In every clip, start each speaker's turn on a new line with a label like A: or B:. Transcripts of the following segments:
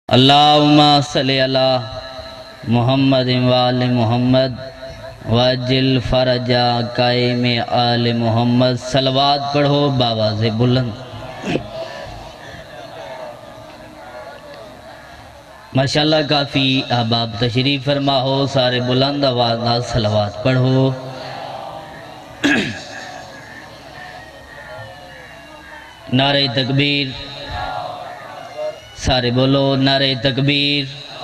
A: اللہم صلی علی محمد وآل محمد وجل فرجا قائم آل محمد۔ صلوات پڑھو باواز بلند۔ ماشاءاللہ کافی احباب تشریف فرما ہو، سارے بلند آواز نال صلوات پڑھو۔ نعرہ تکبیر، سارے بولو نعرہ تکبیر،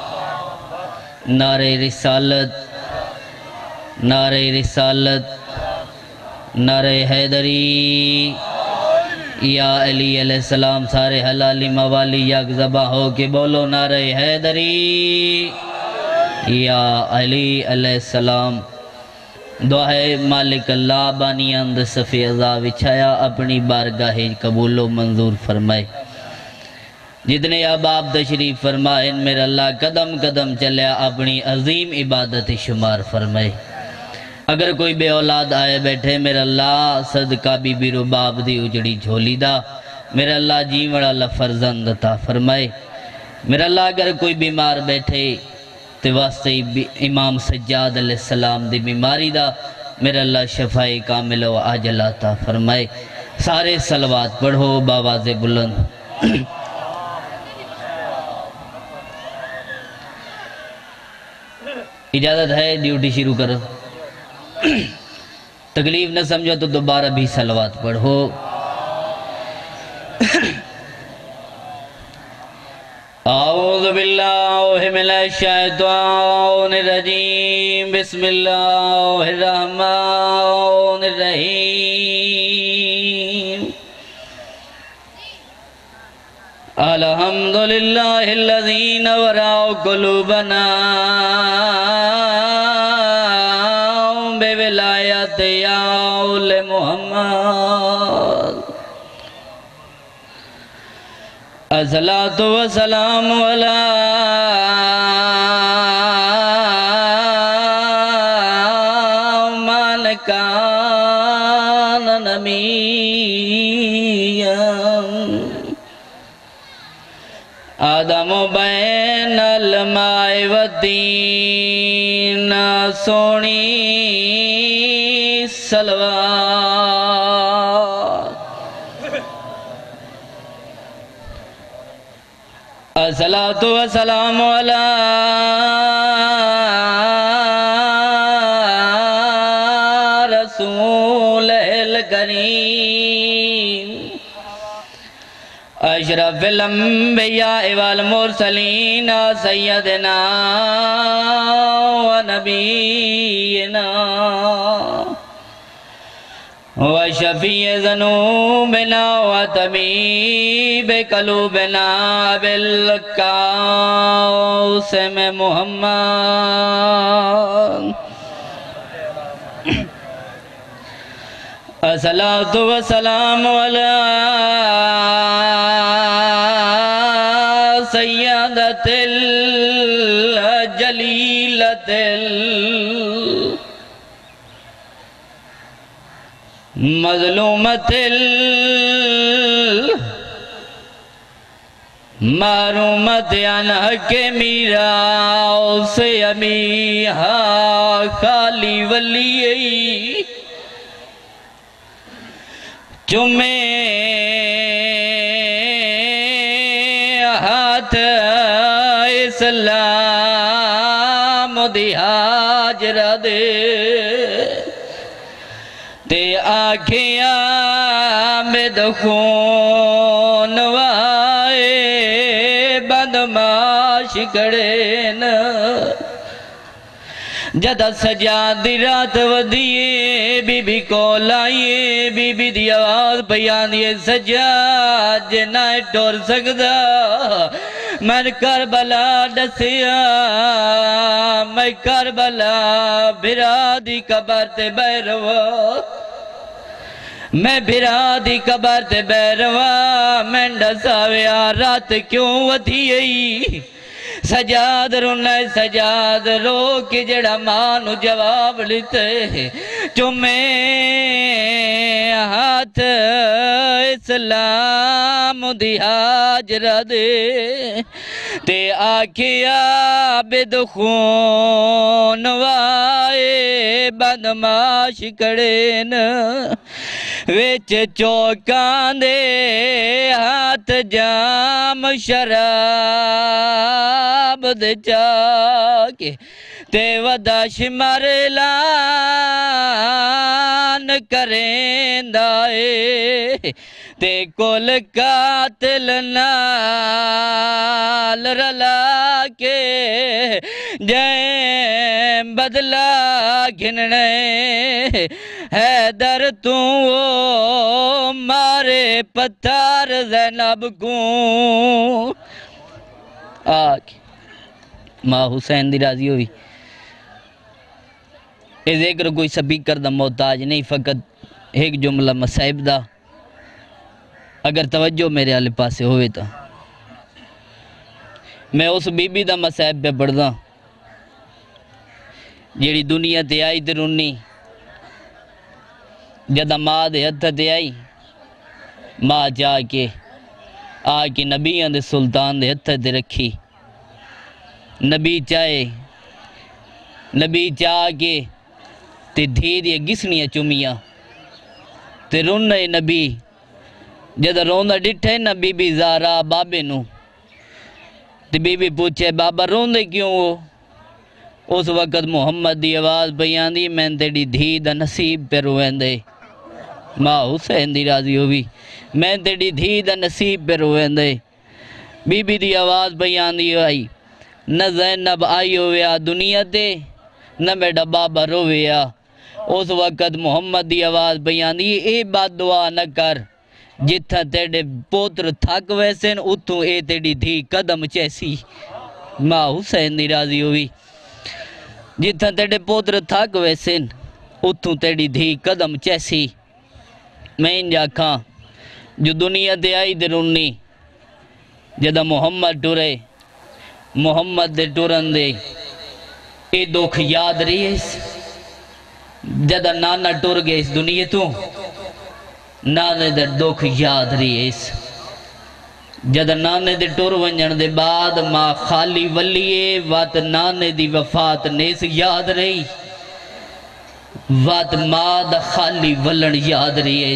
A: نعرہ رسالت، نعرہ رسالت، نعرہ حیدری، یا علی علیہ السلام۔ سارے حلالی موالی یک زباں ہو کے بولو نعرہ حیدری، یا علی علیہ السلام۔ دعا ہے مالک اللہ بانی اند صفی عزا وچھایا اپنی بارگاہ قبول و منظور فرمائے۔ جتنے احباب تشریف فرمائے میرا اللہ قدم قدم چلیا اپنی عظیم عبادت شمار فرمائے۔ اگر کوئی بے اولاد آئے بیٹھے میرا اللہ صدقہ بی بی رباب دی اجڑی جھولی دا میرا اللہ جیوڑا لفرزند عطا فرمائے۔ میرا اللہ اگر کوئی بیمار بیٹھے تو واسطے امام سجاد علیہ السلام دی بیماری دا میرا اللہ شفائی کامل و عاجل عطا فرمائے۔ سارے صلوات پڑھو باواز بلند۔ اجازت ہے ڈیوٹی شروع کرو، تکلیف نہ سمجھو تو دوبارہ بھی صلوات پڑھو۔ اعوذ باللہ من الشیطان الرجیم، بسم اللہ الرحمن الرحیم۔ الحمدللہ الذی نور قلوبنا بولایت آل محمد۔ الصلاۃ والسلام علی من کان نبیا آدم بین الماء والدین۔ سونی صلوات۔ الصلاۃ والسلام علی رسول الکریم اشرف الانبیاء والمرسلین سیدنا و نبینا و شفیع ذنوبنا و طبیب قلوبنا بالقاسم محمد۔ الصلاۃ والسلام علی سیدت الجلیلت المظلومت المحرومت عن حق میرا سے امیہا خالی ولی چمے ہاتھ اسلام دی حاجرہ دے تے آنکھیں آمد خون وائے بدماش کڑین جدہ سجاد دی رات ودیے بی بی کو لائیے بی بی دی آواز بیان دیے سجاد جنائے ٹور سکدا میں کربلا ڈسیا میں کربلا بھرا دی قبر تے بیروا میں بھرا دی قبر تے بیروا میں ڈساویا رات کیوں ودیئی سجاد رونے سجاد رو کے جڑا مانو جواب لیتے چمیں ہاتھ اسلام دی حاجرہ دے تے آکھیا بدخون وائے بدماش کڑین ویچ چوکان دے ہاتھ جام شراب دے چاکے تے ودا شمار اعلان کریں دائے تے کل قاتل نال رلا کے جائیں بدلا گھننے حیدر تو مارے پتھر زینب کو آکے ماں حسین دی راضی ہوئی اے ذکر کوئی سپیکر دا محتاج نہیں فقط ایک جملہ مصائب دا اگر توجہ میرے آلے پاسے ہوئے تا میں اس بی بی دا مصائب پہ پڑھ دا جیڑی دنیا تے آئی تے رونی جدہ ماں دے ہتھ تے آئی ماں چاہ کے آکے نبیان دے سلطان دے ہتھ تے رکھی نبی چاہ کے تے دھی دیا گسنیاں چومیاں تے رونے نبی جدہ روندہ ڈٹھے نا بی بی زارا بابے نو تے بی بی پوچھے بابا روندے کیوں ہو اس وقت محمد دی آواز بیان دی میں تیڑی دھی دا نصیب پہ روین دے ماں حسین دی راضی ہوئی میں تیڑی دھی دا نصیب پہ روین دے بی بی دی آواز بیان دی آئی نہ زینب آئی ہویا دنیا تے نہ میڈا بابا رویا اس وقت محمد دی آواز بیان دی اے بات دعا نہ کر جتھا تیڑے پوتر تھک ویسن اتھوں اے تیڑی دھی قدم چیسی ماں حسین دی راضی ہوئی جتھا تیڑے پوتر تھک ویسن اتھوں تیڑی دھی قدم چیسی میں ان جاکھاں جو دنیا دے آئی درونی جدہ محمد ٹورے محمد دے ٹورن دے اے دکھ یاد رہی ہے جدہ نانا ٹور گئے اس دنیا تو نانے دے دکھ یاد رہی ہے جدہ نانے دے ٹور ونجن دے بعد ماں خالی ولیے وات نانے دی وفات نیس یاد رہی وات ماں دا خالی ولن یاد رہی ہے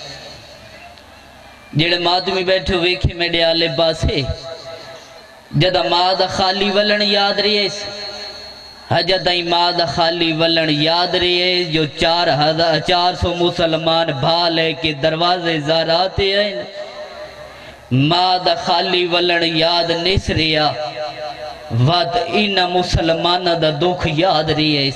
A: جڑے ماتمی بیٹھے ویکھے میڈے آلے پاسے جدہ ماں دا خالی ولن یاد رہی ہے حجتائی ماں دا خالی ولن یاد رہی ہے جو 400 مسلمان بھا لے کے دروازے زاراتے ہیں ماں دا خالی ولن یاد نیس رہیا وات اینا مسلمان دا دکھ یاد رہی ہے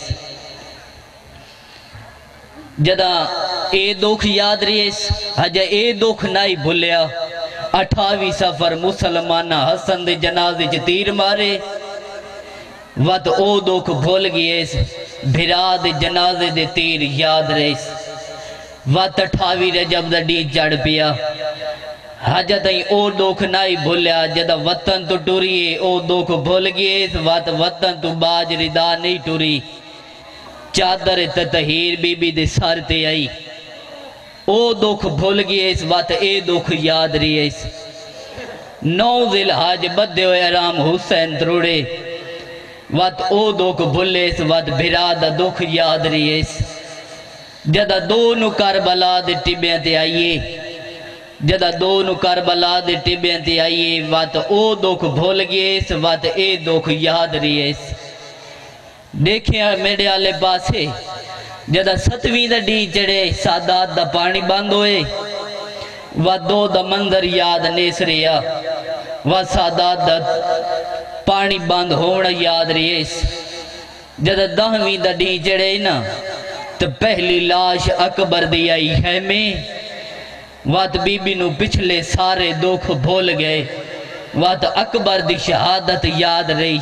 A: جدہ اے دکھ یاد رہی ہے حجہ اے دکھ نائی بھولیا 28 سفر مسلمانہ حسن دے جنازے تیر مارے وقت او دکھ بھول گئے بھرا دے جنازے دے تیر یاد رہے وقت 28 رجب دا ڈی چڑھ پیا حجت او دکھ نائی بھولیا جدہ وطن تو ٹوری او دکھ بھول گئے وقت وطن تو باج ردا نہیں ٹوری چادر تطہیر بی بی دے سار تے آئی او دکھ بھول گئے وقت اے دکھ یاد رہی ہے 9 ذی الحج بدے ہوئے ارام حسین تروڑے وقت او دکھ بھولے وقت بھرا دا دکھ یاد رہی ہے جدہ دونوں کربلا دے ٹبیاں تے آئیے جدہ دونوں کربلا دے ٹبیاں تے آئیے وقت او دکھ بھول گئے وقت اے دکھ یاد رہی ہے دیکھیں میرے آلے پاسے جدہ 7ویں دا ڈی چڑے سادات دا پانی بند ہوئے وقت 2 دا منظر یاد نیس رہیا وقت سادات دا پانی بند ہونا یاد رہی ہے جدہ 10ویں دا ڈی چڑے نا تو پہلی لاش اکبر دی آئی ہے میں وقت بی بی نو پچھلے سارے دکھ بھول گئے وقت اکبر دی شہادت یاد رہی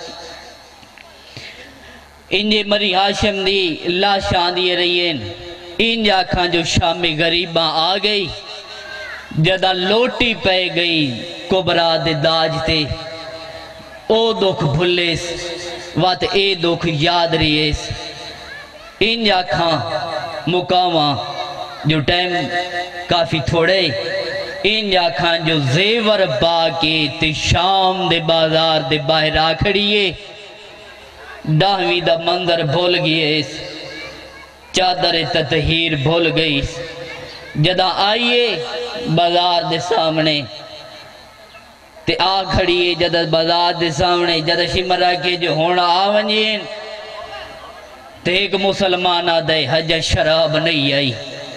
A: انجے مری ہاشم دی لاشاں دی رہی ہیں انجا کھاں جو شامی غریباں آ گئی جدہ لوٹی پہ گئی کبرا دے داج تے او دکھ بھلیس وات اے دکھ یاد رہیس انجا کھاں مقاماں جو ٹائم کافی تھوڑے انجا کھان جو زیور با کے تے شام دے بازار دے باہر آکھڑیے ڈاہویں دا منظر بھول گئے چادر تطہیر بھول گئی جدہ آئیے بازار دے سامنے تے آکھڑیے جدہ بازار دے سامنے جدہ شمرہ کے جو ہونا آونجین تے ایک مسلمان آدھے حج شراب نہیں آئی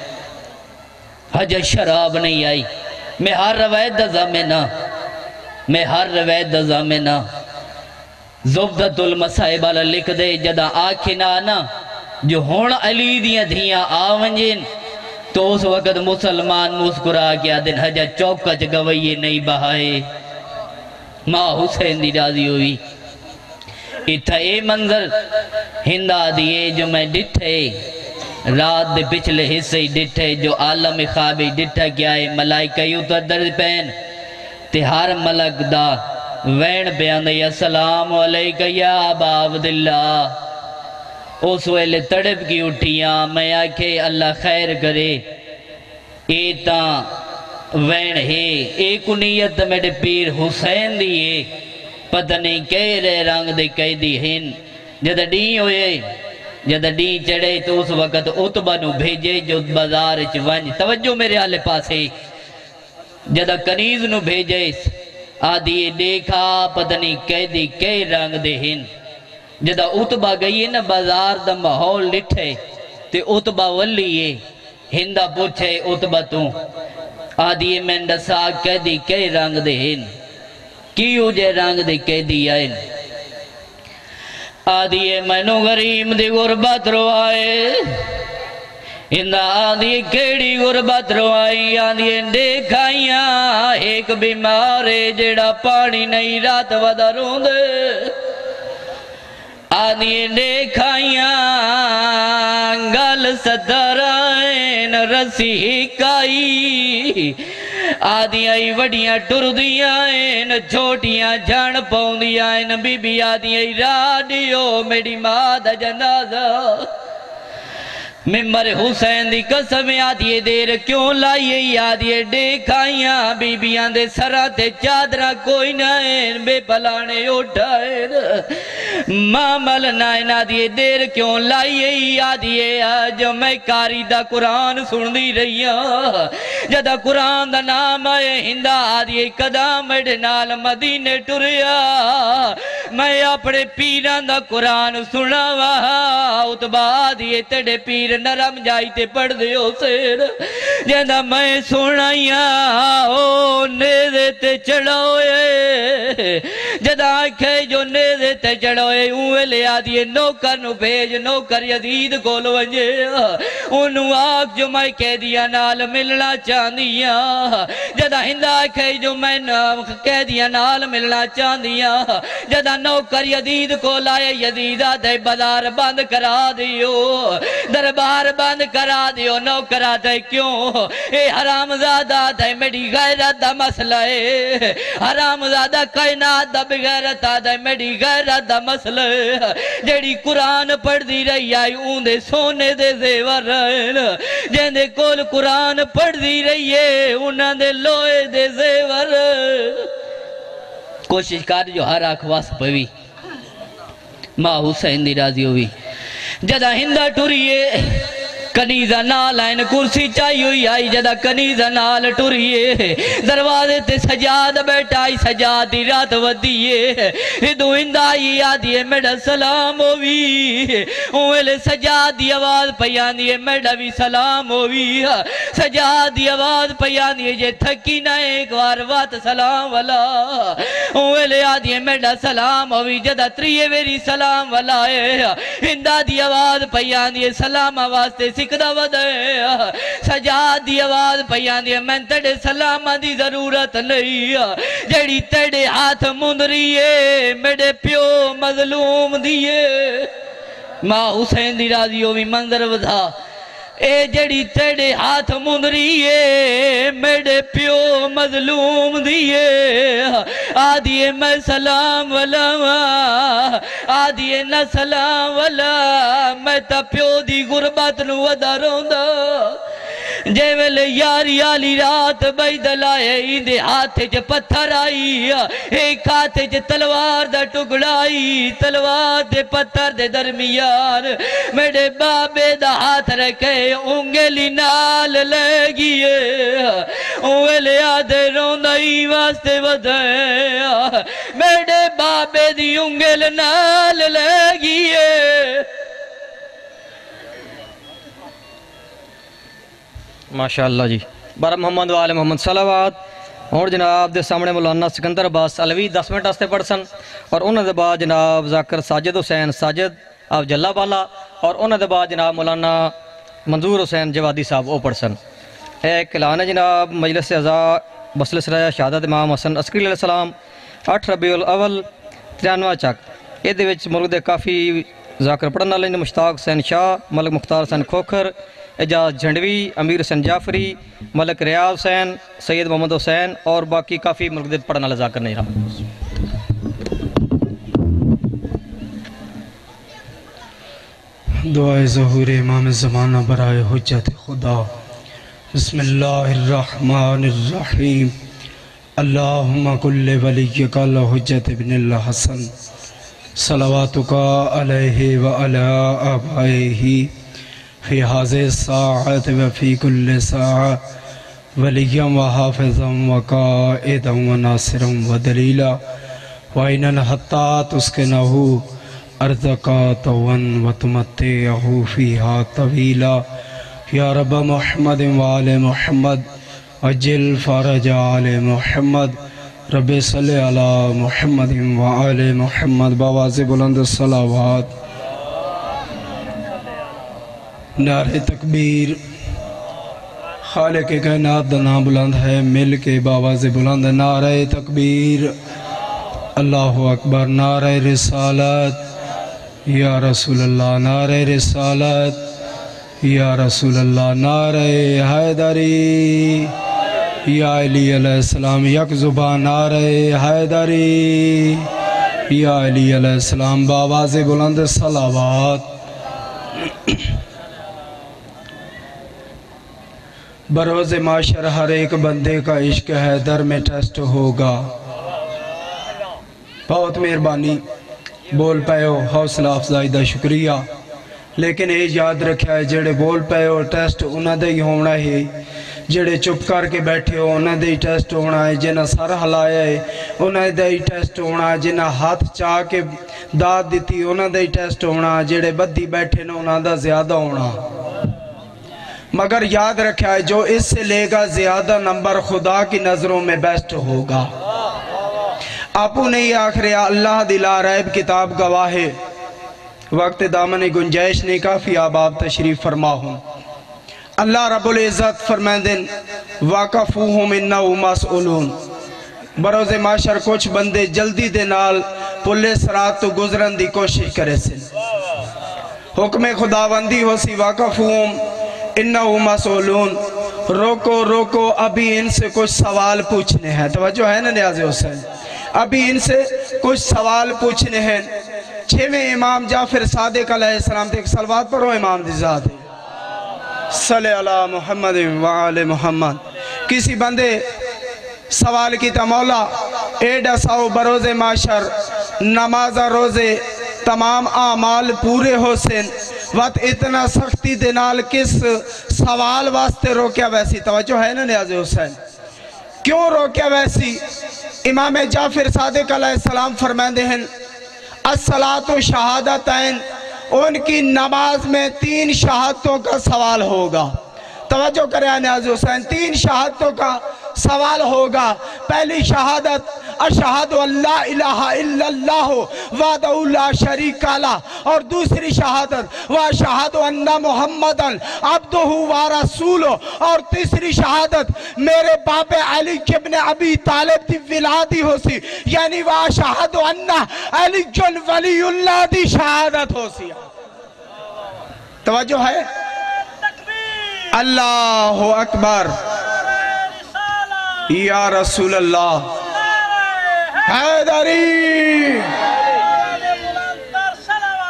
A: حج شراب نہیں آئی میں ہر روایت دا زامنہ زبدت المصائب اللہ لکھ دے جدہ آکھنا نا جو ہون علی دیاں دھیاں آونجین تو اس وقت مسلمان مسکرا کیا دن حج چوکچ گوئیے نہیں بہائے ماں حسین دی راضی ہوئی اتھا اے منظر ہندہ دیئے جو میں ڈٹھے رات دے پچھلے حصے ڈٹھے جو عالم خوابی ڈٹھا کیا ہے ملائکہ اتر درد پین تے ہر ملک دا وین بیان دے السلام علیکہ یا ابا عبداللہ اس ویلے تڑپ کی اٹھیاں میں آکھے اللہ خیر کرے ایتا وین ہے ایک نیت میرے پیر حسین دیئے پتہ نہیں کہہ رہے رنگ دے کہہ دی ہن جدہ ڈین ہوئے جدہ ڈین چڑھے تو اس وقت عطبہ نو بھیجے جو بازار چونج توجہ میرے آلے پاسے جدہ کنیز نو بھیجے آدھیے دیکھا پتہ نہیں کہہ دی کہہ رنگ دے ہن جدہ عطبہ گئی نا بازار دا محول لٹھے تے عطبہ ولیے ہندہ پوچھے عطبہ تو آدھیے میں ڈسا کہہ دی کہہ رنگ دے ہن کیوں جے رنگ دے کہہ دی آئین آدھیے میں نو غریم دی غربت رو آئے ہندہ آدھیے کیڑی غربت رو آئی آدھیے دیکھائیاں ایک بیمارے جڑا پانی نہیں رات ودا رون دے آدھیے دیکھائیاں گل سترائن رسی کائی آدھیاں وڈیاں ٹر دیاں چھوٹیاں جھان پاؤں دیاں بی بی آدھیاں راڈیو میری ماں دا جنازہ ممبر حسین دی قسم آدھیے دیر کیوں لائیے آدھیے دیکھائیاں بی بیاں دے سراتے چادرہ کوئی نائن بے پلانے اٹھائن مامل نائن آدھیے دیر کیوں لائیے آدھیے جو میں کاری دا قرآن سن دی رہیاں جدہ قرآن دا نام آئے ہندہ آدھیے قدام اڈنال مدینے ٹریا میں اپنے پیران دا قرآن سنا وہاں اتبا آدھیے تیڑے پیر نرم جائی تے پڑھ دیو سیر جیندہ میں سنائیاں او نیدے تے چڑھوئے جدہ آنکھے جو نیدے تے چڑھوئے اوے لے آدھیے نوکر نو بھیج نوکر یزید کو لونجے انہوں آنکھ جو میں کہہ دیا نال ملنا چاندیاں جدہ ہندہ آنکھے جو میں کہہ دیا نال ملنا چاندیاں جدہ نوکر یزید کو لائے یزید آدھے بازار بند کرا دیو دربار بند کرا دیو نوکرہ دے کیوں اے حرام زادہ دے میری غیرت دا مسئلہ ہے حرام زادہ کائنات دا بغیرت دے میری غیرت دا مسئلہ ہے جیڑی قرآن پڑھ دی رہی آئی اون دے سونے دے زیور رہن جن دے کول قرآن پڑھ دی رہی ہے انہاں دے لوئے دے زیور کوشش کر جو ہر آکھواس پوی ماں حسین دی راضی ہوئی جدہ ہندہ ٹوریے کنیزہ نال آئین کرسی چاہی ہوئی آئی جدہ کنیزہ نال ٹوریے دروازے تے سجاد بیٹھائی سجاد دی رات ودیے ہدو ہندہ آئی آدھیے میڈا سلام ہوئی اوہلے سجاد دی آواز پیان دیئے میڈا بھی سلام ہوئی سجاد دی آواز پیان دیئے جے تھکی نہ ایک وار سلام والا اوہلے آدھیے میڈا سلام ہوئی جدہ تریے ویری سلام والا ہے ہندہ دی آواز پیان دیئے سلام آواز تے سکدہ ودے سجاد دی آواز پیان دیئے میں تیڑے سلام دی ضرورت نہیں جیڑی تیڑے ہاتھ مندریے میرے پیو مظلوم دیئے ماں حسین دی راضی ہوئی منظر ودا اے جڑی تیڑے ہاتھ مندریے میرے پیو مظلوم دیئے آدھیے میں سلام والا آدھیے نہ سلام والا میں تا پیو دی غربت نو ودا روندہ جے ویلے یاری آلی رات بیدل آئے ایندے ہاتھ جے پتھر آئی ایک ہاتھ جے تلوار دا ٹکڑائی تلوار دے پتھر دے درمیان میرے بابے دا ہاتھ رکھے انگلی نال لے گئے ویلے آدھے روندائی واسطے بدھے میرے بابے دی انگل نال لے گئے
B: ماشاءاللہ جی بارہ محمد و آل محمد صلوات اور جناب دے سامنے مولانا سکندر عباس علوی 10 منٹ آستے پڑھ سن اور انہوں دے بعد جناب ذاکر ساجد حسین ساجد آپ جلہ بالا اور انہوں دے بعد جناب مولانا منظور حسین جوادی صاحب وہ پڑھ سن ایک اعلان ہے جناب مجلس اعزاء بسل سرایہ شہادت امام حسن عسکری علیہ السلام 8 ربیع الاول 93 چک یہ دے وچ ملک دے کافی ذاکر پڑھنا لیں مشتاق حسین شاہ ملک مختار حسین کھوکھر اجاز جھنڈوی امیر حسین جعفری ملک ریاض حسین سید محمد حسین اور باقی کافی ملک دے پڑھنا لے ذاکر نہیں رہا
C: دعائے ظہور امام زمانہ برائے حجت خدا بسم اللہ الرحمن الرحیم اللہم کل ولیک الحجت ابن الحسن صلواتک علیہ وعلی آبائہ فی حاضر الساعت وفی کل ساعہ ولیم و حافظم و قائدم و ناصرم و دلیلہ وَإِنَ الْحَتَّى تُسْكِنَهُ أَرْضَكَ طَوًّا وَتُمَتِّعَهُ فِيهَا طَوِيلًا یا رب محمد وآل محمد عجل فرج آل محمد رب صلی علی محمد وآل محمد بآواز بلند الصلاوات نعرہ تکبیر خالق کائنات دا نام بلند ہے مل کے بآواز بلند نعرہ تکبیر اللہ اکبر نعرہ رسالت یا رسول اللہ نعرہ رسالت یا رسول اللہ نعرہ حیدری یا علی علیہ السلام یک زبان نعرہ حیدری یا علی علیہ السلام بآواز بلند صلوات بروز معاشر ہر ایک بندے کا عشق حیدر میں ٹیسٹ ہوگا بہت مہربانی بول پائے ہو حوصلہ افزائی دا شکریہ لیکن یہ یاد رکھا ہے جڑے بول پائے ہو ٹیسٹ انہاں دے ہی ہونا ہے جڑے چپ کر کے بیٹھے ہو انہاں دے ہی ٹیسٹ ہونا ہے جنہاں سر ہلایا ہے انہاں دے ہی ٹیسٹ ہونا ہے جنہاں ہاتھ چاہ کے داد دیتی انہاں دے ہی ٹیسٹ ہونا ہے جڑے بدی بیٹھے نا انہاں دا زیادہ ہونا مگر یاد رکھا ہے جو اس سے لے گا زیادہ نمبر خدا کی نظروں میں بیسٹ ہوگا آپو نہیں آخر یا اللہ دلا ریب کتاب گواہ وقت دامن گنجائش نہیں کافی آباب تشریف فرما ہوں اللہ رب العزت فرمائندن واقفوہم انہو مسئولون بروز معاشر کچھ بندے جلدی دے نال پلے سرات تو گزرن دی کوشش کرے سن حکم خداوندی ہو سی واقفوہم انہو مسئولون روکو روکو ابھی ان سے کچھ سوال پوچھنے ہیں توجہ ہے نا نیاز حسین ابھی ان سے کچھ سوال پوچھنے ہیں چھویں امام جعفر صادق علیہ السلام تھے ایک صلوات پڑھو امام دی ذات صلی اللہ محمد وآل محمد کسی بندے سوال کی تا مولا ایڈا ساو بروز معاشر نماز روزے تمام اعمال پورے ہو سن وقت اتنا سختی دنال کس سوال واسطے روکیا ویسی توجہ ہے نا نیاز حسین کیوں روکیا ویسی امام جعفر صادق علیہ السلام فرمائندے ہیں الصلاۃ شہادتین ان کی نماز میں 3 شہادتوں کا سوال ہوگا توجہ کریں نیاز حسین 3 شہادتوں کا سوال ہوگا پہلی شہادت اشہد اللہ الہ الا اللہ وحدہ لا شریک لہ اور دوسری شہادت واشہد ان محمدًا عبدہ و رسولہ اور تیسری شہادت میرے باپ علی ابن ابی طالب دی ولادی ہو سی یعنی واشہد ان علی ولی اللہ دی شہادت ہو سی توجہ ہے اللہ اکبر یا رسول اللہ حیدری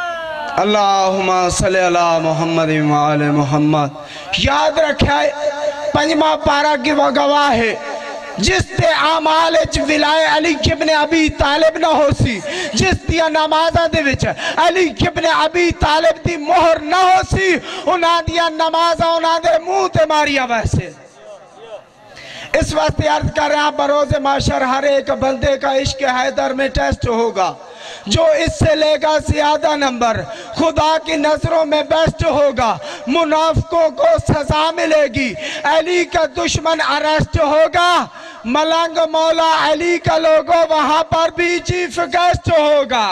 C: اللہم صلی اللہ محمد وآل محمد یاد رکھائے पंजवा पारा की वो गवाह है जिस ते आमाल च विलाए अली इब्न अबी तालिब ना होसी, जिस दिया नमाज़ां दे विच अली इब्न अबी तालिब दी मोहर ना होसी, उन्हां दिया नमाज़ां उन्हां दे मुंह ते मारिया वैसे। इस वास्ते अर्ज कर रहे हैं, बरोज़े माशर हर एक बंदे का इश्क हैदर में टेस्ट होगा। जो इससे लेगा ज्यादा नंबर खुदा की नजरों में बेस्ट होगा। मुनाफिकों को सजा मिलेगी, अली का दुश्मन अरेस्ट होगा। मलंग मौला अली का लोगो वहां पर भी चीफ गेस्ट होगा।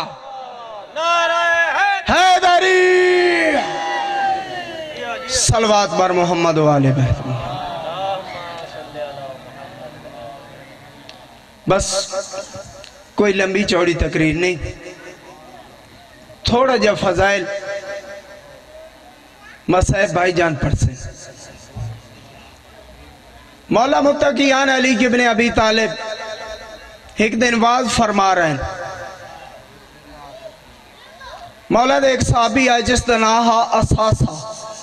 C: हैदरी सलवात बर मोहम्मद वाले बैत। बस कोई लंबी चौड़ी तकरीर नहीं, थोड़ा जा फजाइल मसाइब भाईजान पढ़ से। मौला मुत्तकीयान अली इब्न अबी तालिब एक दिन वाज फरमा रहे हैं। मौला दे एक साहबी आए जिसका नाम है असासा।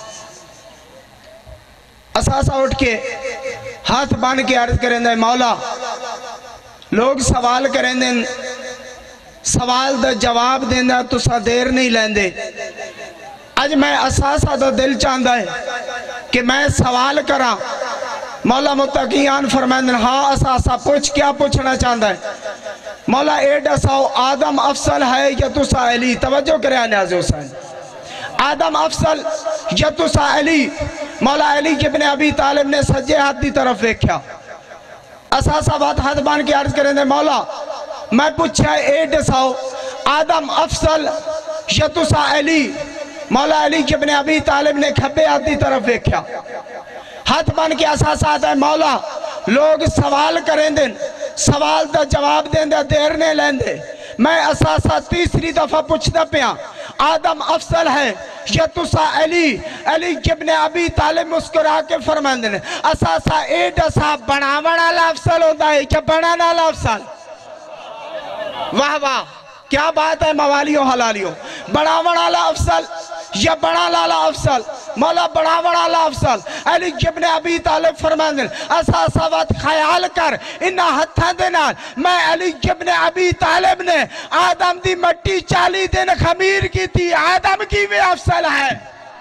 C: असासा उठ के हाथ बांध के अर्ज करेंगे, मौला लोग सवाल करेंगे, सवाल दा जवाब देना तुसा देर नहीं लेंदे। अज मैं असासा दा दिल चाहता है कि मैं सवाल करा। मौला मुत्तकीयान फरमांदे, हाँ असासा पूछ, क्या पूछना चाहता है? मौला ए दसाओ, आदम अफसल है या तुसा अली? तवज्जो करे न्याज़ हुसैन, आदम अफसल या तुसा अली? मौला अली इब्न अबी तालिब ने सज्जे हाथ की तरफ देखा। असासा बात हाथ बांध के अर्ज करेंगे, मौला मैं पूछा ए दसाओ, आदम अफसल या तुसा अली? मौला अली इब्न अबी तालिब ने खब्बे हाथ की तरफ देखा। हाथ बांध के असासा आता है, मौला लोग सवाल करेंगे, सवाल का जवाब देंगे देर नहीं लेंदे। मैं असासा तीसरी दफा पूछता पिया, आदम अफसल है या तुसा अली? अली इब्न अबी तालिब मुस्कुरा के फरमांदे ने, असासा ए दसा बनावण वाला अफसल होता है क्या बनाने वाला अफसल? वाह वाह, क्या बात है मवालियों हलालियों। बनावण वाला अफसल या बड़ा लाला अफसल? मौला बनावण वाला अफसल। अली इब्न अबी तालिब फरमांदे, असासा वत ख्याल कर, इन्हां हत्थां दे नाल मैं अली इब्न अबी तालिब ने आदम दी मट्टी 40 दिन खमीर की थी। आदम की वे अफसल है।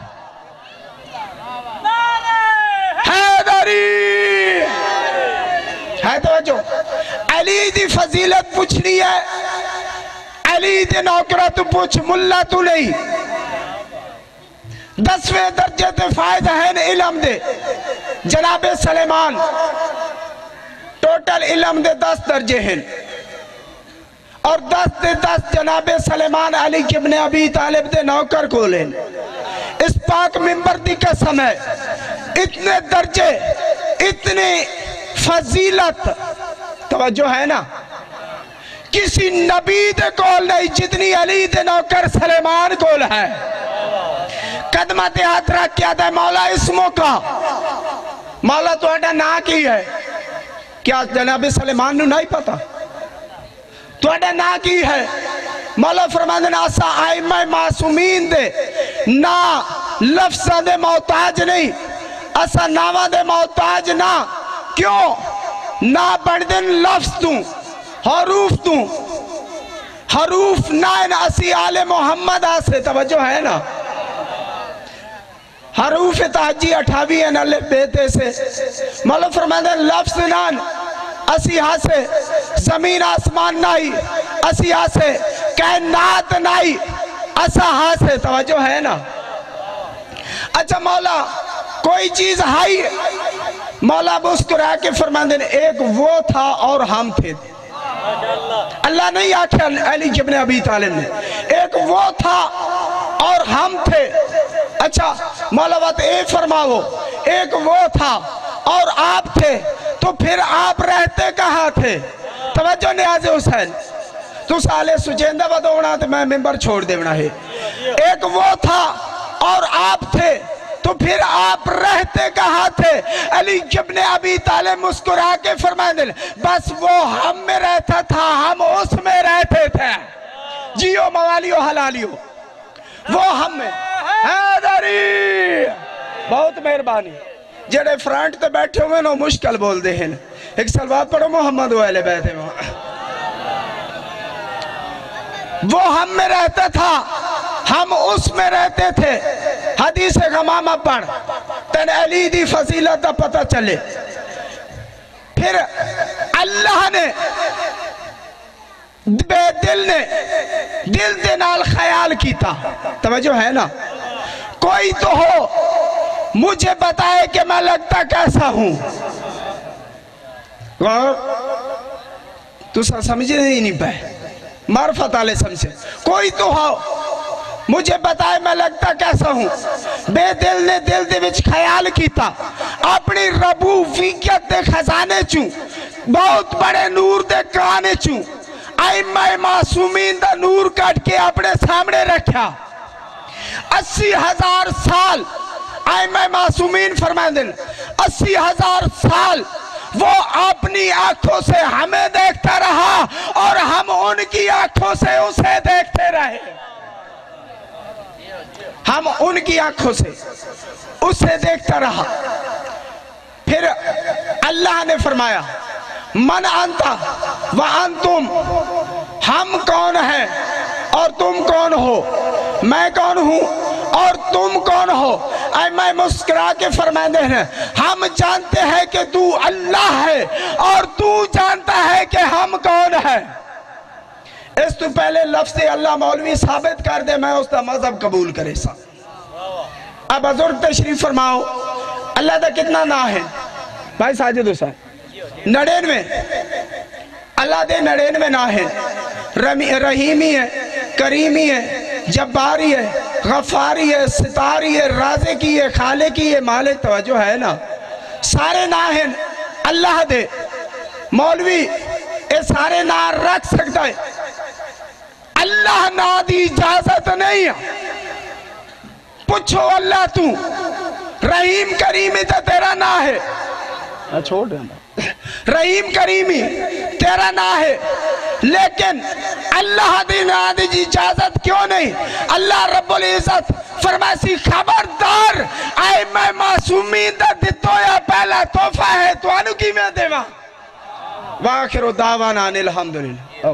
C: हैदरी है तवज्जो। अली दी फजीलत पूछनी है, अली दे नौकरा तू पूछ, मुल्ला तू नहीं। 10वें दर्जे ते फायदा है इल्म दे। जनाबे सलेमान टोटल इल्म दे 10 दर्जे हैं और 10 दे 10 जनाबे सलेमान अली इब्न अबी तालिब दे नौकर को लें। इस पाक मिंबर दी कसम है, इतने दर्जे, इतनी फजीलत, तवज्जो है ना, किसी नबी दे कोल नहीं जितनी अली दे नौकर सलेमान कोल है। कदमा ते हाथ रख के आता है, मौला इस मौका, मौला तुहाडा ना की है? क्या जनाबे सलेमान नू नहीं पता तुहाडा ना की है? मौला फरमांदे, असा आइमा मासूमीन दे ना लफ्ज़ां दे मोहताज नहीं, असा नावां दे मोहताज ना। क्यों ना बनदे लफ्ज़ तू, हरूफ तू, हरूफ ना असी आले मोहम्मद आसे। तवज्जो है ना, हरूफ ताजी 28 है नले बेते से। मौला फरमाते लफ्ज़ नान असी हासे, जमीन आसमान नाई असी हासे, कायनात नाई असा हासे। तवज्जो है ना। अच्छा मौला कोई चीज हाई, मौला मुस्कुरा के फरमाते एक वो था और हम थे। अल्लाह नहीं आख्या अली इब्न अबी तालिब ने, एक वो था और हम थे। अच्छा मौला बात ए फरमाओ, एक वो था और आप थे, तो फिर आप रहते कहाँ थे? तवज्जो नियाज़ हुसैन, तू साले सुचेंदा बदोना तो मैं मिंबर छोड़ देना है। एक वो था और आप थे, तो फिर आप रहते कहाँ थे? अली इब्न अबी तालिब मुस्कुरा के फरमाते, बस वो हम में रहता था, हम उसमें रहते थे। जियो मवालियो हलालियो, वो हम में। हैदरी बहुत मेहरबानी, جڑے فرانٹ تے بیٹھے ہوئے نو مشکل بول دے ہیں ایک سلوات پڑھو محمد و اہل بیت وہ ہم میں رہتا تھا ہم اس میں رہتے تھے حدیث غمامہ پڑھ تن علی دی فضیلت پتہ چلے پھر اللہ نے بے دل نے دل دے نال خیال کیتا توجہ ہے نا کوئی تو ہو مجھے بتائے کہ میں لگتا کیسا ہوں تو سمجھے نہیں پائے معرفت علیہ سمجھے کوئی تو ہو مجھے بتائے میں لگتا کیسا ہوں بے دل نے دل دے وچ خیال کیتا اپنی ربوبیت دے خزانے چوں بہت بڑے نور دے کانے چوں ائمہ معصومین دا نور کٹ کے اپنے سامنے رکھا 80,000 سال ائمہ معصومین فرمائیں دن 80,000 سال وہ اپنی آنکھوں سے ہمیں دیکھتا رہا اور ہم ان کی آنکھوں سے اسے دیکھتے رہے ہم ان کی آنکھوں سے اسے دیکھتا رہا پھر اللہ نے فرمایا من انتا وانتم ہم کون ہیں اور تم کون ہو میں کون ہوں اور تم کون ہو اے میں مسکرا کے فرمائے ہیں ہم جانتے ہیں کہ تو اللہ ہے اور تو جانتا ہے کہ ہم کون ہیں اس تو پہلے لفظ اللہ مولوی ثابت کر دے میں اس دا مذہب قبول کرے سا اب حضور تشریف فرماؤ اللہ دا کتنا نا ہے بھائی ساجد حسین 99 اللہ دے 99 نا ہے رحیمی ہے کریمی ہے جباری ہے غفاری ہے ستاری ہے رازقی ہے خالقی ہے مالک توجہ ہے نا سارے نا ہیں اللہ دے مولوی اے سارے نا رکھ سکتا ہے اللہ نا دی اجازت نہیں ہے پوچھو اللہ تو رحیم کریمی تا تیرا نا ہے چھوڑ رحیم کریمی تیرا نا ہے لیکن اللہ دی نا دی اجازت کیوں نہیں اللہ رب العزت فرماسی خبردار ائمہ معصومین دا دتو یا پہلا تحفہ ہے تو انو کی میں دیوا وآخر دعوانا ان الحمدللہ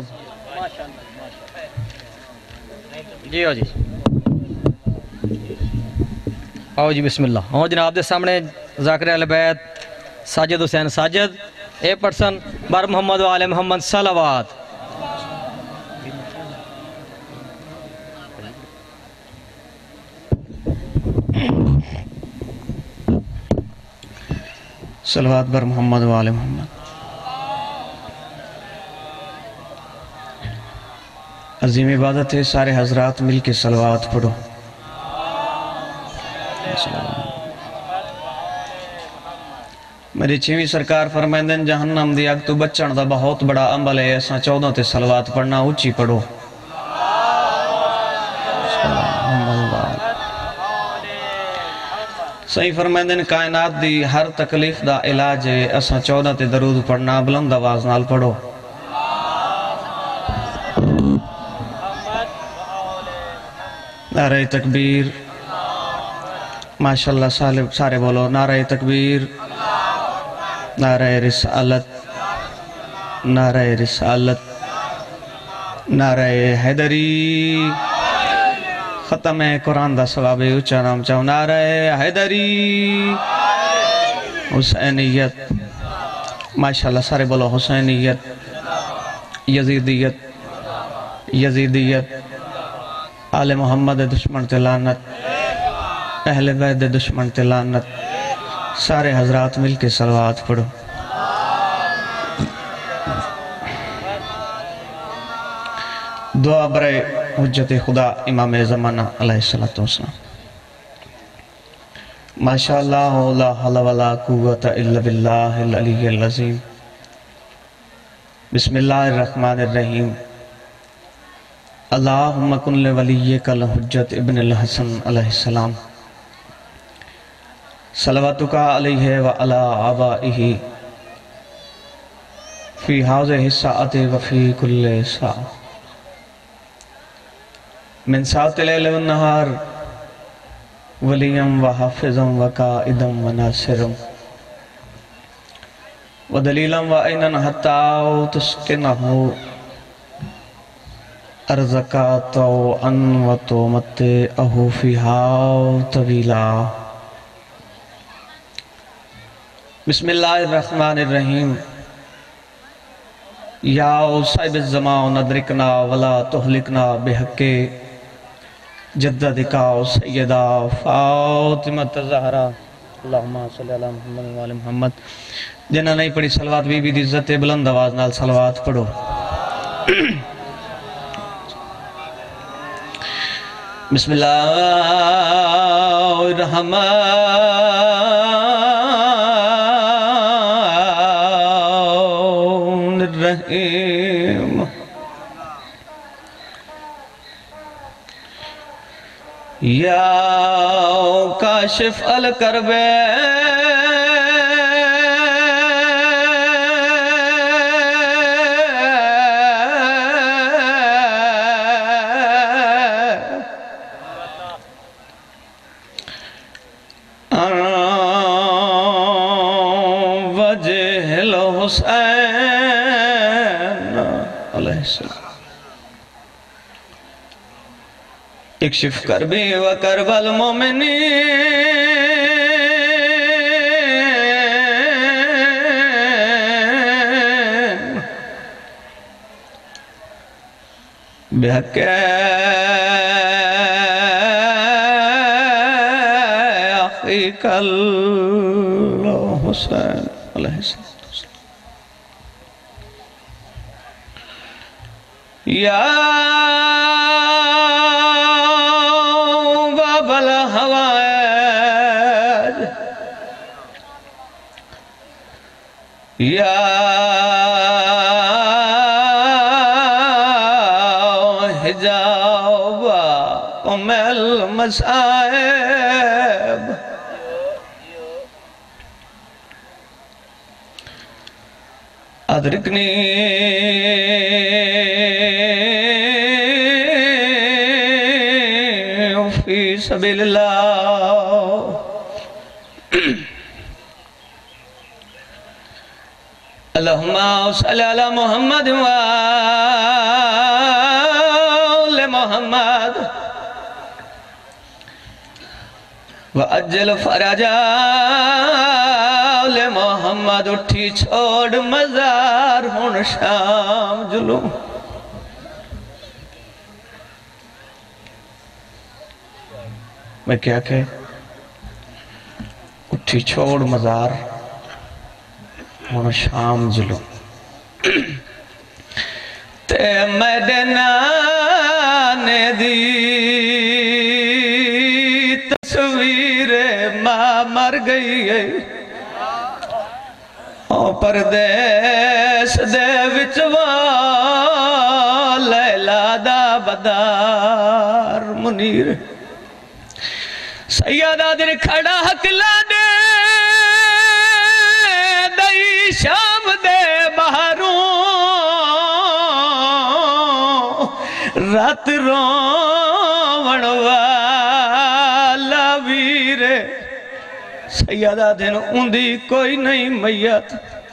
B: جی آؤ جی آؤ جی بسم اللہ ہوں جناب دے سامنے ذاکر اہل بیت ساجد حسین ساجد اے پرسن بر محمد و آل محمد صلوات
D: صلوات بر محمد و آل محمد عظیم عبادت ہے سارے حضرات مل کے صلوات پڑھو میری چھویں سرکار فرمائندن جہنم دی اگ تو بچن دا بہت بڑا عمل ہے ایسا 14 تے صلوات پڑھنا اچھی پڑھو صحیح فرمائندن کائنات دی ہر تکلیف دا علاج ہے ایسا 14 تے درود پڑھنا بلند آواز نال پڑھو نعرہ تکبیر ماشاءاللہ سارے بولو نعرہ تکبیر نعرہ رسالت نعرہ رسالت نعرہ حیدری ختم قرآن دا ثواب اچھا نام چاہو نعرہ حیدری حسینیت ماشاءاللہ سارے بولو حسینیت یزیدیت یزیدیت آل محمد دشمن تلانت اہل بیت دشمن تلانت سارے حضرات مل کے صلوات پڑھو دعا برائے حجت خدا امام زمانہ علیہ السلام ماشاءاللہ لا حول ولا قوت الا باللہ العلی العظیم بسم اللہ الرحمن الرحیم اللہم کن لولیک الحجت ابن الحسن علیہ السلام صلواتک علیہ وعلا آبائہ فی حاضر الساعت وفی کل ساعت من ساعت لیل والنہار ولیم و حافظم و قائدم و ناصرم و دلیلم و اینن حتاو تسکنہو ارزکا تو ان و تو مت اہو فیہاو طویلا بسم اللہ الرحمن الرحیم یا صاحب الزمان ادرکنا ولا تہلکنا بحق جددکا سیدہ فاطمہ زہرا اللہم صلی اللہ محمد و آل محمد جنہ نہیں پڑھی صلوات بی بی دی عزت بلند آواز نال صلوات پڑھو بسم اللہ الرحمن الرحیم یا کاشف الکرب وجہ الحسین علیہ السلام اکشف کربی و کرب المومنین بحق اخیک الحسین علیہ السلام یا باب الحوائج یا حجاب ام المصائب ادرکنی فی سبیل اللہ اللہم صلی علی محمد و آل محمد وعجل فرجا آل محمد اٹھی چھوڑ مزار ہون شام جلو میں کیا کہے اٹھی چھوڑ مزار ہون شام جلو تے مدنانے دی تصویر ماں مر گئی ہے اور پردیس دے وچوان لیلہ دا بدار منیر سیدہ دن کھڑا حقلہ دے دائی شام دے بہاروں رات روون والا ویرے سیدہ دن اندھی کوئی نہیں میت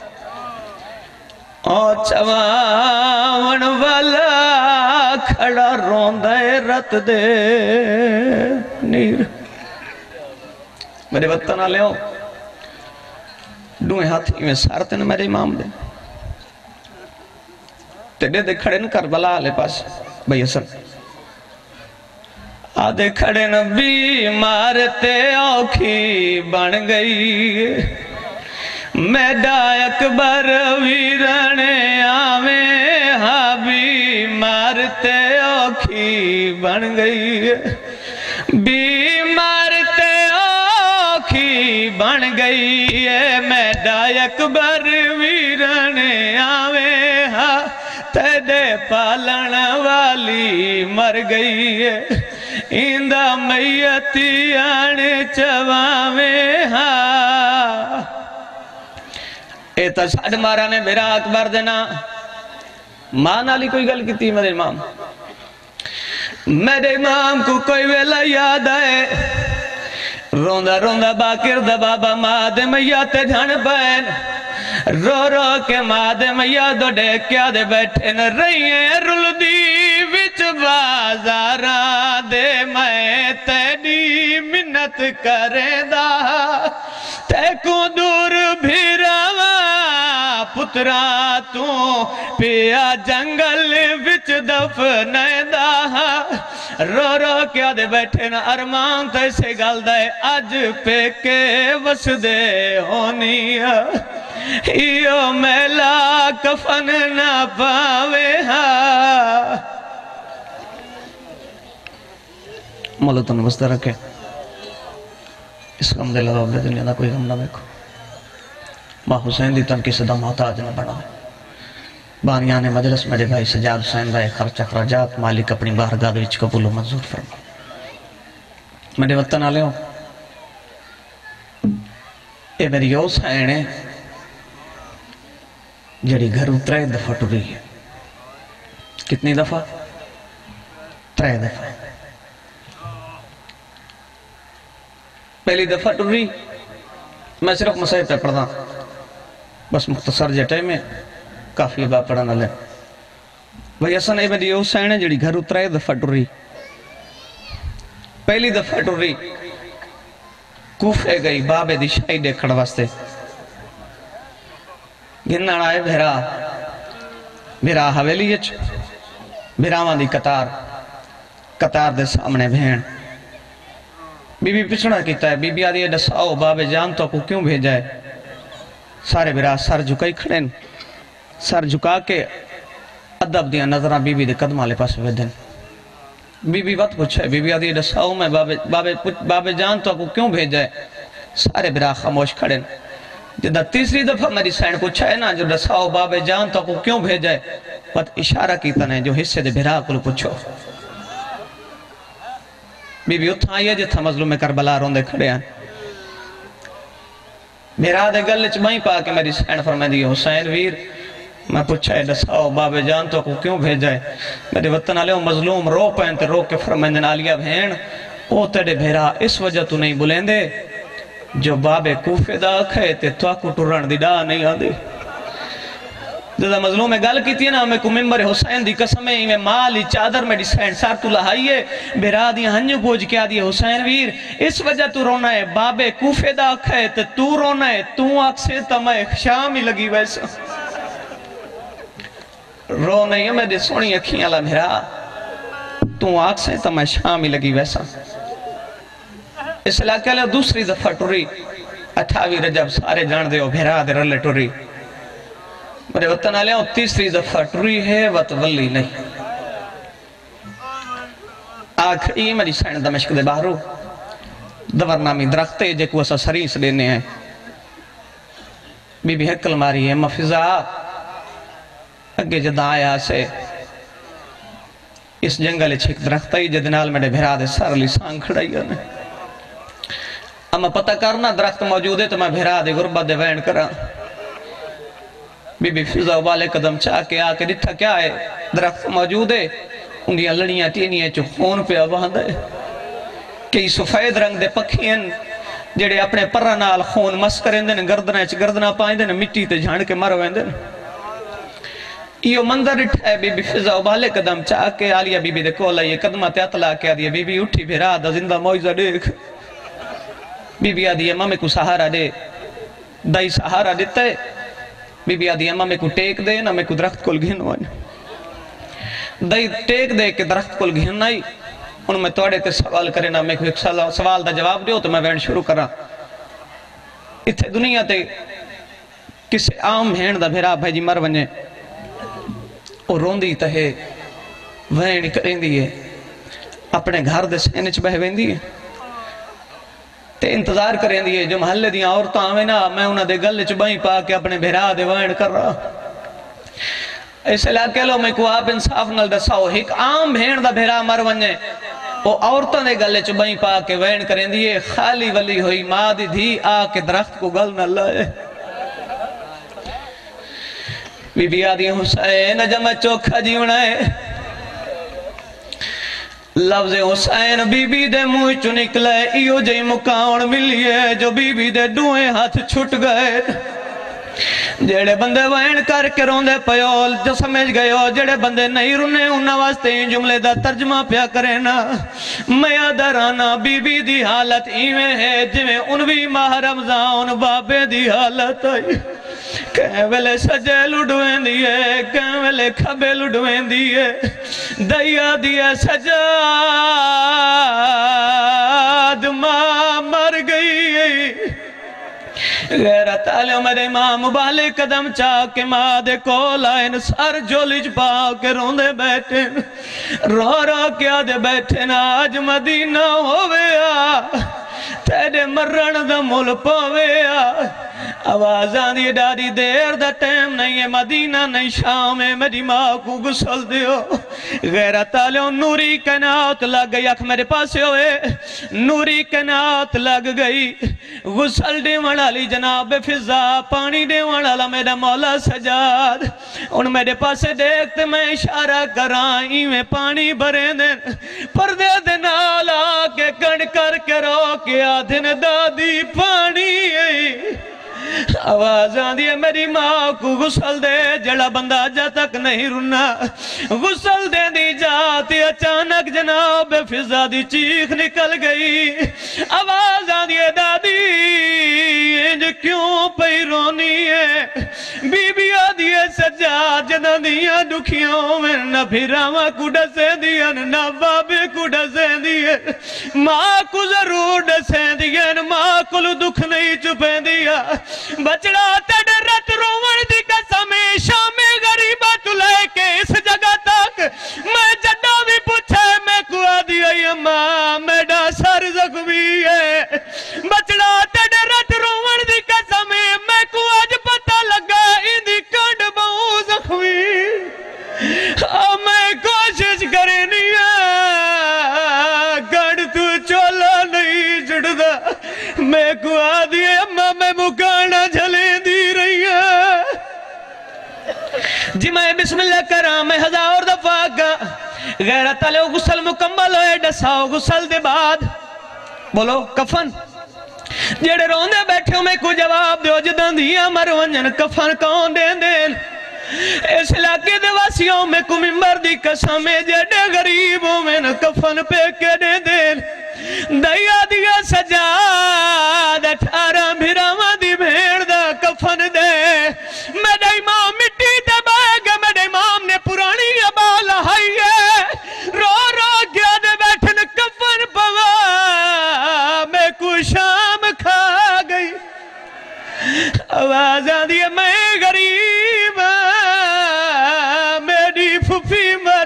D: اور چواون والا کھڑا روندے رت دے نیر میرے وطن آلے ہو دوئے ہاتھی میں سارتے نے میرے امام دے تیڑے دے کھڑے ن کربلا آلے پاس بھائی حسن آدھے کھڑے ن بیمارتے اوکھی بن گئی میڈا اکبر ویرنے آویں ہاں بیمارتے اوکھی بن گئی بیمارتے اوکھی بن گئی میڈا اکبر ویرنے آویں ہاں تیدے پالن والی مر گئی ایندہ میتی آنے چواویں ہاں اے تشہد مارا نے میرا اکبر دینا ماں نالی کوئی گل کی تھی میرے امام کو کوئی ویلہ یاد آئے روندا روندا باقر دا بابا ماد میاں تے جھن پین رو رو کے ماد میاں دو ڈیکیا دے بیٹھے نہ رہیے رل دی وچ بازاراں دے میں تیری منت کریں دا تے کو دور بھیراوا پترا تو پیا جنگل وچ دفنیں دا رو رو کیا دے بیٹھے نا ارمان تے سے گل دے اج پہ کے وس دے ہونی ایو میلا کفن نہ پاوے ہاں مولا تنو بستہ رکھے اس غم دے لگا اپنے دنیا دا کوئی غم نہ بیکھو ماں حسین دی تن کی صدا محتاج نہ بنا بانیان مجلس میرے بھائی سجاد حسین بھائی خرچ اخراجات مالک اپنی بارگاہ وچ قبول و منظور فرما میرے وطن آلے ہوں اے میری او حسین ہے جڑی گھر اترے دفعہ ٹری ہے کتنی دفعہ 3 دفعہ پہلی دفعہ ٹری میں صرف مسائل پہ پڑھا بس مختصر جٹے میں کافی بات پڑھنا لیں بھئی اصلا اے میری حسین ہے جڑی گھر اترائے دفعہ ٹری پہلی دفعہ ٹری کوفے گئی بابے دی شاہی دیکھڑ واسطے گننا آئے بھیرا حویلی اچ بھیراوان دی قطار دے سامنے بھین بی بی پچھڑا کیتا ہے بی بی آدھی ڈساؤ بابے جان تو کو کیوں بھیجا ہے سارے بھیرا سر جھکائی کھڑیں سر جھکا کے ادب دیا نظرہ بی بی دے قدمہ لے پاس ویدن بی بی وقت پوچھا ہے بی بی آدھی ڈساؤ میں بابے جان تو کو کیوں بھیجا ہے سارے بھیرا خاموش کھڑیں جدہ تیسری دفعہ میری سین پوچھا ہے نا جو ڈساؤ بابے جان تو کو کیوں بھیجا ہے وقت اشارہ کیتا ہے جو حصے دے بھیرا کو پوچھو بی بی اتھا آئی ہے جتھا مظلوم کربلا روندے کھڑے ہیں میرا دے گلے چمائی پا کے میری سین فرمائے دی حسین ویر میں پوچھا ہے ڈساؤ بابے جان تو کو کیوں بھیجا ہے میرے وطن آلے مظلوم رو پہنتے رو کے فرمائے دن آلیا بھین او تیرے بھیرا اس وجہ تو نہیں بلیں دے جو بابے کوفے دا کھے تے تو کو ٹرن دی ڈا نہیں آدھی جدہ مظلوم میں گل کی تھی نا ہمیں کو ممبر حسین دی قسمیں ہی میں مالی چادر میں ڈیسائن سار تو لہائیے بیرا دی ہنجو پوچھ کیا دی حسین ویر اس وجہ تو رونا ہے بابے کوفے دا کھے تے تو رونا ہے تو آنکھ سے تمہیں شام ہی لگی ویسا رو نہیں ہے میں دے سونی اکھیاں لا بھیرا تو آنکھ سے تمہیں شام ہی لگی ویسا اس علاقے لئے دوسری دفعہ ٹوری 28 رجب سارے جان دے ہو بھیرا دے رلے ٹوری میرے وطن آلے ہوں تیسری دفعہ ٹری ہے وط ولی نہیں آکھڑی میری سین دمشق دے باہرو دورنامی درختے جے کو اسا سریس دینے ہیں بی بی حکل ماری ہے مفضا اگے جدہ آیا سے اس جنگل چھک درختے جدنال میرے بھیرا دے سر لیسان کھڑائی ہے اما پتہ کرنا درخت موجود ہے تو میں بھیرا دے غربت دے وین کرا بی بی فضا والے قدم چاہ کے آکے ڈٹھا کیا ہے درخت موجود ہے انگیاں لڑیاں تینیاں چو خون پہ آباند ہے کئی سفید رنگ دے پکھین جڑے اپنے پرنال خون مس کریں دیں گردنہ پائیں دیں مٹی تے جھانڈ کے مرویں دیں یہ منظر اٹھا ہے بی بی فضا والے قدم چاہ کے آلیا بی بی دے کولا یہ قدمہ تے اطلاع کیا دیا بی بی اٹھی بھیرا دا زندہ موجزہ دیکھ بی بی آدھی امامے کو سہارا دے دائی سہارا دیتا ہے بی بی آدھی امامے کو ٹیک دے نا میں کو درخت کل گھن وانا دائی ٹیک دے کہ درخت کل گھن آئی انہوں میں توڑے تے سوال کرے نا میں کو ایک سوال دا جواب دیو تو میں وین شروع کرا اتھے دنیا تے کسے عام بھین دا بھیرا بھائی جی مر ونجے اور روندی تہے وین کریں دیئے اپنے گھر دے سینچ بہ وین دیئے تے انتظار کریں دیئے جو محلے دیاں عورتاں آویں نا میں انہاں دے گل چبائیں پا کے اپنے بھیرا دے وین کر رہا اس علاقے لو میں کو آپ انصاف نل دساؤ ایک عام بھین دا بھیرا مر ونجے وہ عورتاں دے گل چبائیں پا کے وین کریں دیئے خالی ولی ہوئی ماں دی دھی آ کے درخت کو گل نہ لائے بی بی آدھی حسین جمع چوکھا جیونا ہے لفظ حسین بی بی دے منہ چو نکلے ایو جئی مکاون ملیے جو بی بی دے دوئے ہاتھ چھٹ گئے جڑے بندے وین کر کے روندے پیول جو سمجھ گئے ہو جڑے بندے نہیں رونے انہاں واسطے جملے دا ترجمہ پیا کرے نا میں درانا بی بی دی حالت ایویں ہے جویں انوی ماہ رمضان بابے دی حالت آئی کہیں ویلے سجے لڑویں دیئے کہیں ویلے کھبے لڑویں دیئے دیا دیئے سجاد ماں مر گئی غیرت علیہ میرے امام مبالے قدم چاہ کے ماں دے کول آئین سر جولج پا کے روندے بیٹھے رو رو کیا دے بیٹھے نا آج مدینہ ہویا تیرے مرن دا مل پویا آواز آندھی ڈاری دیر دا ٹیم نہیں ہے مدینہ نہیں شام ہے میری ماں کو گسل دیو غیرت علیہ نوری کائنات لگ گئی اکھ میرے پاسے ہوئے نوری کائنات لگ گئی غسل دے والی جناب فضا پانی دے والا میرا مولا سجاد ان میرے پاسے دیکھتے میں اشارہ کرائیں میں پانی بھرے دن پردے دن آلا کے کڑ کر کے رو کے آدھن دادی پانی آواز آندھی ہے میری ماں کو غسل دے جڑا بندہ جا تک نہیں رنا غسل دے دی جاتی اچانک جناب فضا دی چیخ نکل گئی آواز آندھی ہے دادی انج کیوں پئی رونی ہے بی بی آدھی ہے سجاد جنہ دیا دکھیوں میں نہ پھراما کو ڈسے دیا نہ بابے کو ڈسے دیا ماں کو ضرور ڈسے دیا ماں کو دکھ نہیں چھپے دیا بچڑا تیڑے رت روون دی قسم شام غریبت لے کے اس جگہ تک میں جڈا بھی پوچھے میں کو آدھی ہے ماں میڈا سر زخمی ہے بچڑا تیڑے رت روون دی قسم میں کو آج پتہ لگا اندھی کنڈ بہو زخمی میں کوشش کرنی ہے گھڑ تو چولا نہیں جڑدا میں کو آدھی ہے ماں میں مکانا جھلے دی رہی ہے جی میں بسم اللہ کرام میں ہزار دفعہ کا غیرت علیہ غسل مکمل ہوئے ڈساؤ غسل دے بعد بولو کفن جیڑے روندے بیٹھے میں کو جواب دیو جدن دیا مرونجن کفن کون دین دین اس علاقے دے واسیوں میں کو ممبر دی قسم جڑے غریبوں میں کفن پہ کے دے دین دیا دیا سجاد 18 بھراما دی بھیڑ دا کفن دے میرے امام مٹی دے بیگ میرے امام نے پرانی عبا لہائی ہے رو رو گیا دے بیٹھن کفن پوا میں کو شام کھا گئی آواز آندھی ہے میں غریب میری پھوپھی مر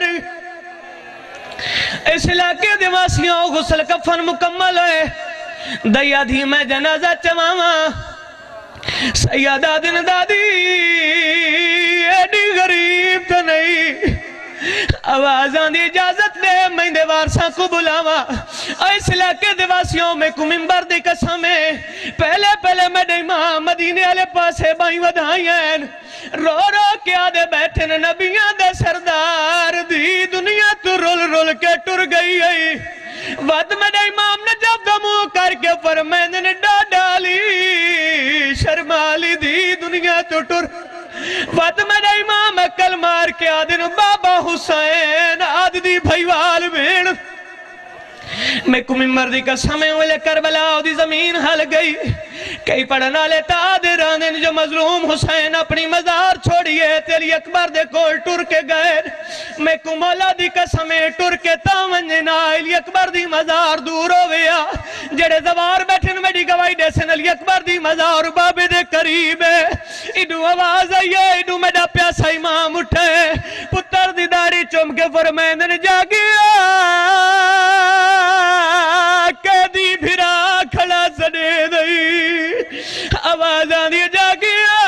D: اس علاقے دیواسیوں غسل کفن مکمل ہے دیا دھی میں جنازہ چماما سیادہ دن دادی ایڈی غریب تو نہیں آواز آندھی اجازت دے میں دیوارساں کو بلاوا اس علاقے دیواسیوں میں کو ممبر دی قسمیں پہلے میڈے امام مدینے والے پاسے بائیں ودھائیں رو رو کیا دے بیٹھن نبیاں دے سردار دی دنیا تو رول کے ٹر گئی ہے ود میڈے امام نے جب دمو کر کے فرمین نے ڈالی شرمالی دی دنیا تو ٹر ود میرے امام اکل مار کے آدن بابا حسین آد دی بھائیوال بین میں کو ممبر دی قسمیں ہوئے کربلا دی زمین ہل گئی کئی پڑھنا لیتا آدھرانن جو مظلوم حسین اپنی مزار چھوڑیے تیلی اکبر دے کول ٹر کے گئے میں کو مولا دی قسمیں ٹر کے تاونجنا علی اکبر دی مزار دور ہویا جڑے زوار بیٹھن میں دی گوائی دیسن علی اکبر دی مزار بابے دے قریب ہے ایڈو آواز آئیے ایڈو میڈا پیاسا امام اٹھے پتر دی داری چم کے فرمین جاگیا قیدی بھرا کھڑا سنے دئی آواز آندھی جاگیا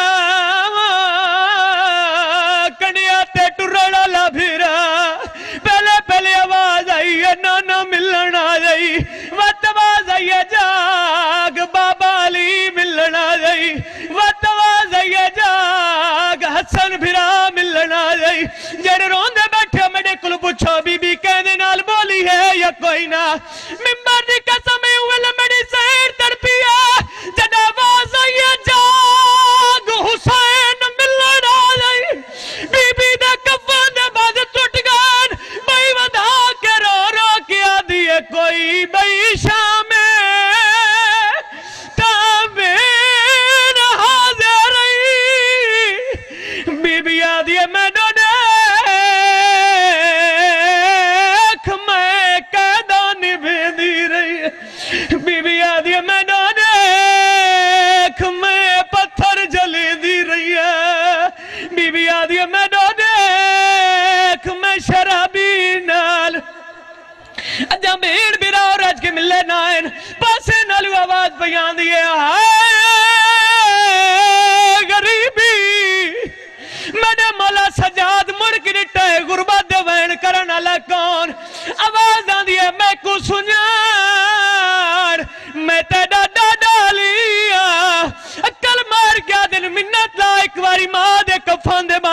D: کنیا تے ٹرڑا لا بھرا پہلے آواز آئی ہے نانا ملن آئی وقت آواز آئی ہے جاگ بابا علی ملن آئی وقت آواز آئی ہے جاگ حسن بھرا ملن آئی جڑے روندے بیٹھے میرے کل پوچھو بی بی کہنے نال بولی ہے
E: ہے کوئی نہ ممبر دی قسم اول میری سیر تڑپیا جد آواز آئی جاگ حسین ملن آئی بی بی دے کفن دے بعد ٹوٹ گئے بھائی ودا کے رو رو کے آدھی ہے کوئی بھائی شام تامین حاضر بی بی آدھی ہے میں بی بی آدھی میں دیکھ میں پتھر جلی دی رہی ہے بی بی آدھی میں دیکھ میں شرابی نال اجا بھیڑ بیرا اور رج کے ملے نائن پاسے نالو آواز بیان دیئے غریبی میرے مولا سجاد مڑ کی نٹے غربت دے وین کرن اللہ کون آواز آن دیئے میں کو سنیار میں تیڑا ڈالیا اکل مار کیا دن منت لا ایک واری ماں دے کفان دے